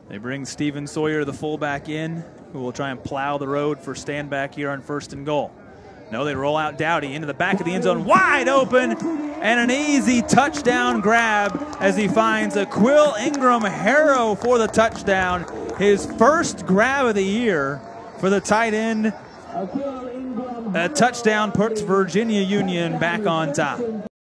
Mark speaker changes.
Speaker 1: They bring Steven Sawyer, the fullback, in, who will try and plow the road for stand back here on 1st and goal. No, they roll out Dowdy into the back of the end zone, wide open, and an easy touchdown grab as he finds Aaquil Ingram-Harrow for the touchdown. His first grab of the year for the tight end. A touchdown puts Virginia Union back on top.